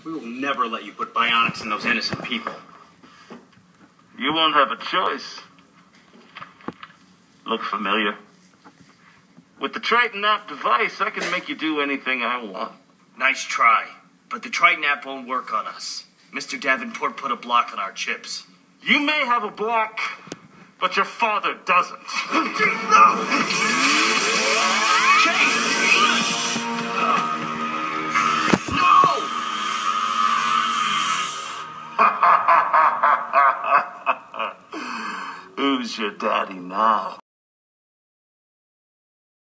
We will never let you put bionics in those innocent people. You won't have a choice. Look familiar? With the Triton app device, I can make you do anything I want. Nice try, but the Triton app won't work on us. Mr. Davenport put a block on our chips. You may have a block, but your father doesn't. Who's your daddy now?